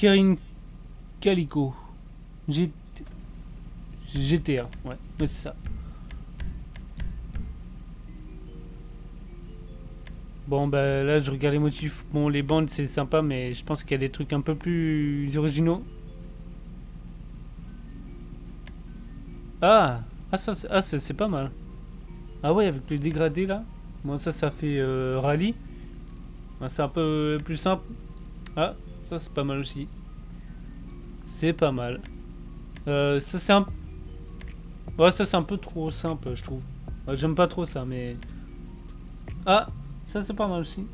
Kirin Calico. GTA, ouais, c'est ça. Bon bah là je regarde les motifs. Bon les bandes c'est sympa mais je pense qu'il y a des trucs un peu plus originaux. Ah, c'est pas mal. Ah ouais avec le dégradé là. Bon ça fait rallye. Bon, c'est un peu plus simple. Ah ça c'est pas mal aussi. C'est pas mal. Ça c'est un... Ouais ça c'est un peu trop simple je trouve. J'aime pas trop ça mais... Ah ça c'est pas mal aussi.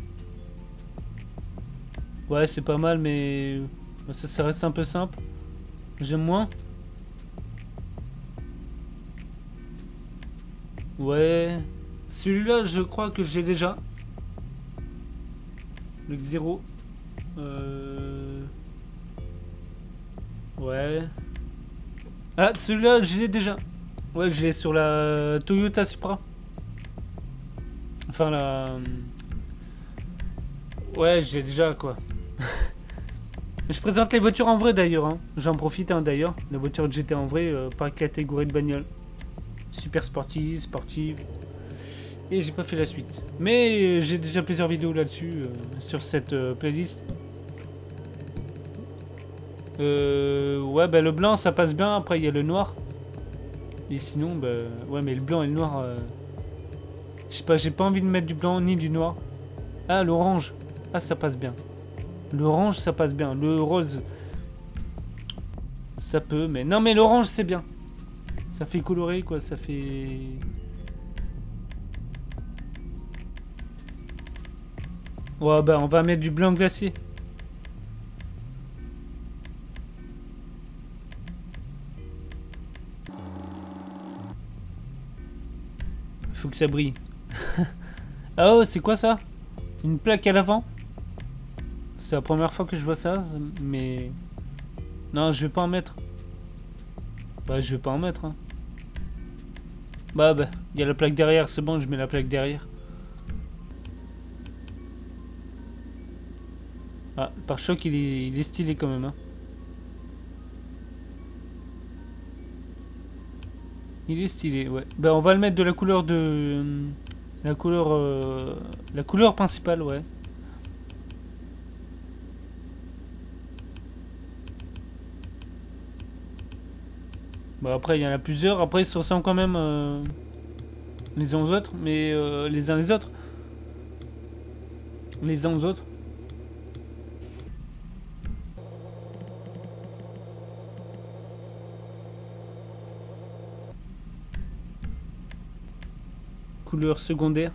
Ouais c'est pas mal mais... Ça reste un peu simple. J'aime moins. Ouais. Celui-là je crois que j'ai déjà. Le X0. Ouais. Ah celui-là je l'ai déjà. Ouais je l'ai sur la Toyota Supra. Enfin la... Ouais j'ai déjà quoi. Je présente les voitures en vrai d'ailleurs. Hein. J'en profite d'ailleurs. La voiture de GT en vrai par catégorie de bagnole. Super sportive, sportive. Et j'ai pas fait la suite. Mais j'ai déjà plusieurs vidéos là-dessus sur cette playlist. Ouais bah le blanc ça passe bien. Après il y a le noir. Et sinon bah... Ouais mais le blanc et le noir... Je sais pas, j'ai pas envie de mettre du blanc ni du noir. Ah l'orange. Ah ça passe bien. L'orange ça passe bien. Le rose... Ça peut mais... Non mais l'orange c'est bien. Ça fait colorer quoi, ça fait... Ouais bah on va mettre du blanc glacé. Faut que ça brille. Ah oh c'est quoi ça? Une plaque à l'avant? C'est la première fois que je vois ça, mais... Non je vais pas en mettre. Bah je vais pas en mettre hein. Bah il y a la plaque derrière, c'est bon je mets la plaque derrière. Ah, le pare-choc il est stylé quand même hein. Il est stylé ouais. Bah on va le mettre de la couleur de... La couleur principale ouais. Bon après il y en a plusieurs, après ils se ressemblent quand même les uns aux autres, mais les uns les autres. Les uns aux autres. Couleur secondaire.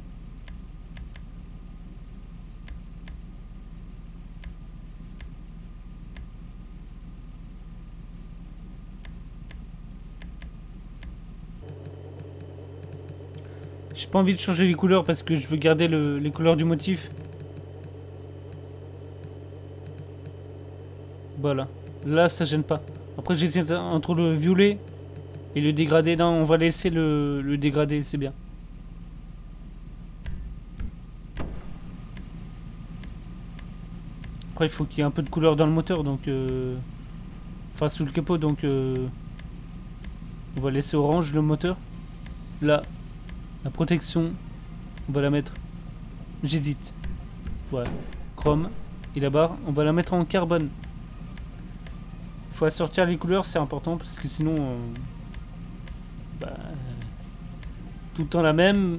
J'ai pas envie de changer les couleurs parce que je veux garder les couleurs du motif. Voilà. Là, ça gêne pas. Après, j'hésite entre le violet et le dégradé. Non, on va laisser le dégradé, c'est bien. Après, il faut qu'il y ait un peu de couleur dans le moteur, donc... Enfin, sous le capot, donc... On va laisser orange le moteur. Là, la protection, on va la mettre... J'hésite. Ouais. Chrome. Et la barre, on va la mettre en carbone. Faut assortir les couleurs, c'est important, parce que sinon... tout le temps la même...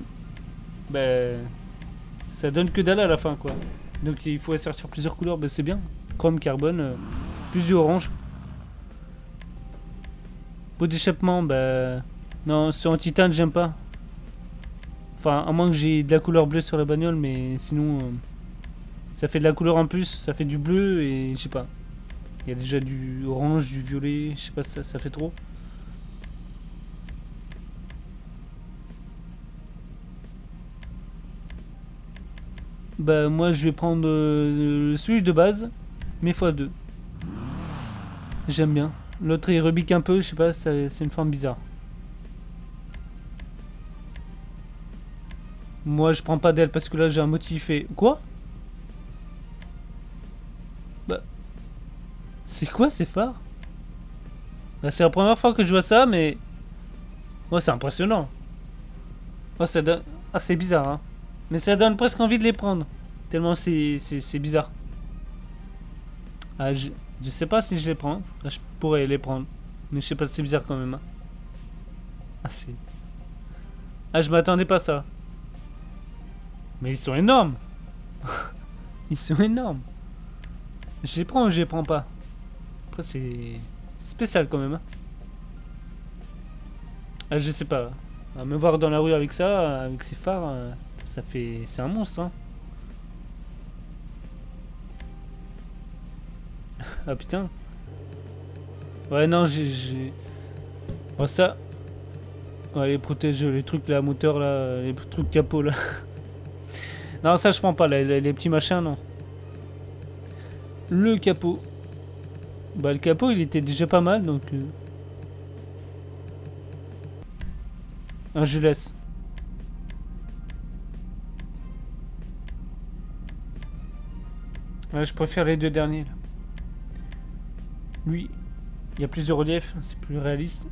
ça donne que dalle à la fin, quoi. Donc il faut assortir plusieurs couleurs, c'est bien. Chrome, carbone, plus du orange. Pot d'échappement, non, c'est en titane, j'aime pas. Enfin, à moins que j'ai de la couleur bleue sur la bagnole, mais sinon... ça fait de la couleur en plus, ça fait du bleu et je sais pas. Il y a déjà du orange, du violet, je sais pas, ça fait trop. Bah moi je vais prendre celui de base, mais x2. J'aime bien. L'autre il rebique un peu, je sais pas, c'est une forme bizarre. Moi je prends pas d'aile parce que là j'ai un motif et... Quoi? Bah... C'est quoi ces phares? Là, c'est la première fois que je vois ça, mais... Ouais, c'est impressionnant. Oh, ça donne... Ah, c'est bizarre, hein. Mais ça donne presque envie de les prendre. Tellement c'est bizarre. Ah, je sais pas si je les prends. Là, je pourrais les prendre. Mais je sais pas si c'est bizarre quand même. Hein. Ah, c'est... Ah, je m'attendais pas à ça. Mais ils sont énormes. Ils sont énormes. Je les prends ou je les prends pas? Après, c'est spécial quand même. Hein. Ah, je sais pas. À me voir dans la rue avec ça, avec ces phares, ça fait... C'est un monstre, hein. Ah putain. Ouais, non, j'ai... Oh, ça... Ouais, les protège, les trucs là, moteur là, les trucs capot là. Non, ça je prends pas, les petits machins, non. Le capot. Bah, le capot, il était déjà pas mal, donc... Ah, je laisse. Ouais, je préfère les deux derniers, là. Lui, il y a plus de relief, c'est plus réaliste.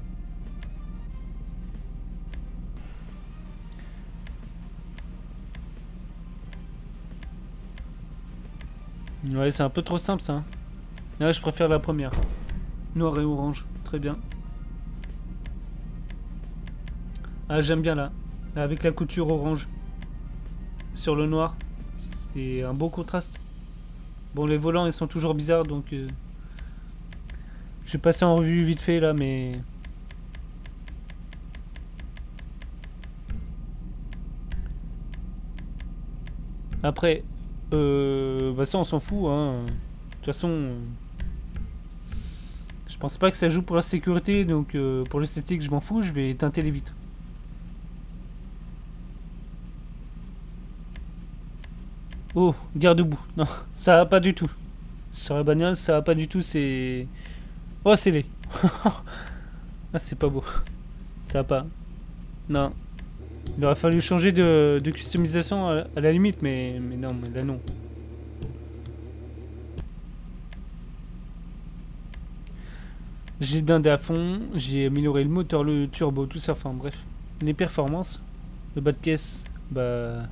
Ouais, c'est un peu trop simple, ça. Hein. Là, je préfère la première. Noir et orange, très bien. Ah, j'aime bien là. Là, avec la couture orange sur le noir. C'est un beau contraste. Bon, les volants, ils sont toujours bizarres, donc... Je vais passer en revue vite fait, là, mais... Après... bah ça, on s'en fout, hein. De toute façon... Je pense pas que ça joue pour la sécurité, donc pour l'esthétique, je m'en fous, je vais teinter les vitres. Oh, garde-boue. Non, ça va pas du tout. Sur la bagnole, ça va pas du tout, c'est... Oh, c'est laid. Ah, c'est pas beau. Ça va pas. Non. Il aurait fallu changer de customisation à la limite, mais non, mais là non. J'ai blindé à fond, j'ai amélioré le moteur, le turbo, tout ça, enfin bref. Les performances. Le bas de caisse, bah...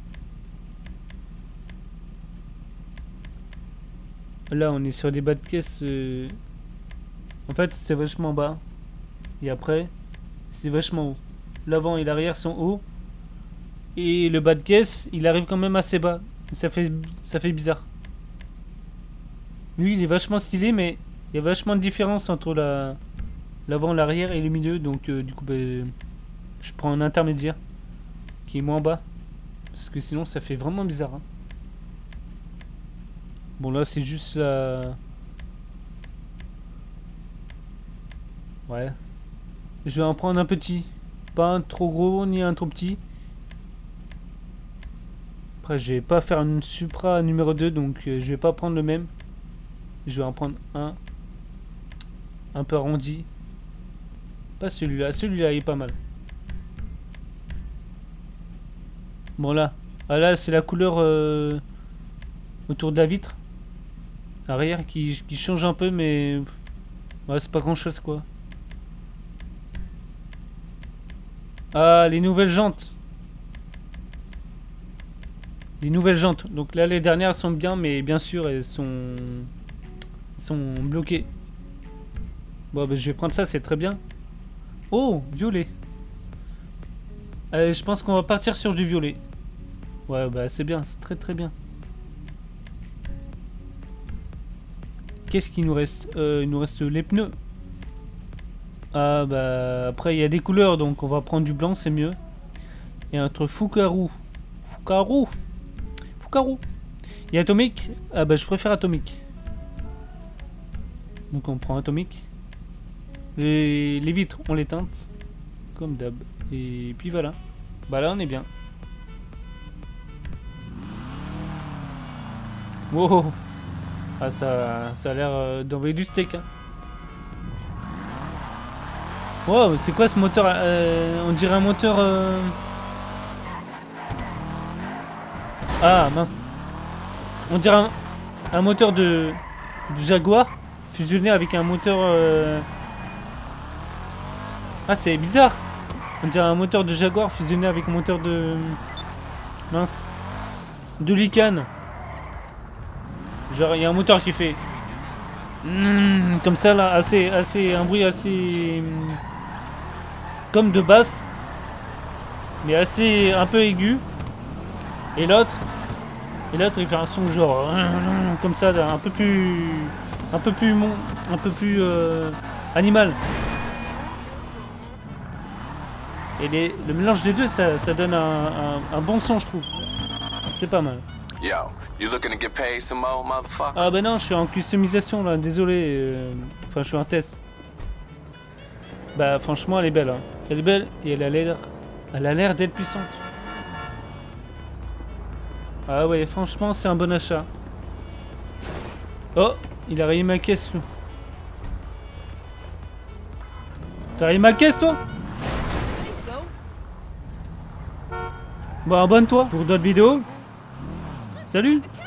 Là, on est sur des bas de caisse. En fait, c'est vachement bas. Et après, c'est vachement haut. L'avant et l'arrière sont hauts. Et le bas de caisse, il arrive quand même assez bas. Ça fait bizarre. Lui, il est vachement stylé, mais il y a vachement de différence entre l'avant, l'arrière et le milieu. Donc, du coup, bah, je prends un intermédiaire qui est moins bas. Parce que sinon, ça fait vraiment bizarre. Hein. Bon, là, c'est juste la... Ouais. Je vais en prendre un petit. Pas un trop gros, ni un trop petit. Après, je vais pas faire une Supra numéro 2, donc je vais pas prendre le même. Je vais en prendre un peu arrondi. Pas celui-là. Celui-là, il est pas mal. Bon, là. Ah, là, c'est la couleur autour de la vitre. Arrière qui change un peu, mais... Ouais, c'est pas grand-chose, quoi. Ah, les nouvelles jantes. Les nouvelles jantes. Donc là, les dernières sont bien, mais bien sûr, elles sont bloquées. Bon, ben, je vais prendre ça, c'est très bien. Oh, violet. Je pense qu'on va partir sur du violet. Ouais, bah c'est bien, c'est très très bien. Qu'est-ce qu'il nous reste? Il nous reste les pneus. Ah bah après il y a des couleurs, donc on va prendre du blanc, c'est mieux. Et entre Fukaru. Il y a Atomic. Ah bah je préfère Atomic. Donc on prend Atomic. Les vitres, on les teinte. Comme d'hab. Et puis voilà. Bah là on est bien. Wow. Ah ça a l'air d'envoyer du steak. Hein. Wow, c'est quoi ce moteur? On dirait un moteur... Ah mince. On dirait un moteur de du Jaguar fusionné avec un moteur... Ah, c'est bizarre. On dirait un moteur de Jaguar fusionné avec un moteur de... Mince. De Lycan. Genre, il y a un moteur qui fait... comme ça, là, un bruit assez... comme de basse. Mais assez... un peu aigu. Et l'autre, il fait un son genre... comme ça, là, un peu plus animal. Et le mélange des deux, ça donne un bon son, je trouve. C'est pas mal. Yo, you looking to get paid some more, motherfucker? Ah bah non, je suis en customisation là, désolé. Enfin, je suis en test. Bah franchement, elle est belle. Hein. Elle est belle et elle a l'air d'être puissante. Ah ouais, franchement, c'est un bon achat. Oh, il a rayé ma caisse, lui. T'as rayé ma caisse, toi? Bon, abonne-toi pour d'autres vidéos. Salut!